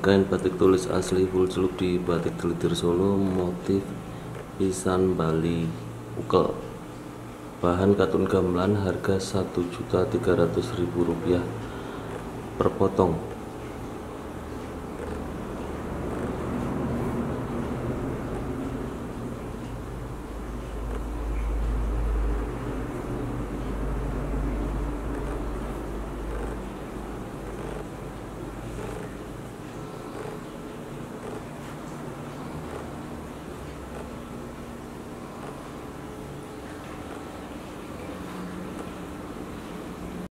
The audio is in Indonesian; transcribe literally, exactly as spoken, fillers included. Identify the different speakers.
Speaker 1: Kain batik tulis asli full celup di Batik Gelitir Solo, motif pisan Bali ukel. Bahan katun gamelan, harga satu juta tiga ratus ribu rupiah per potong.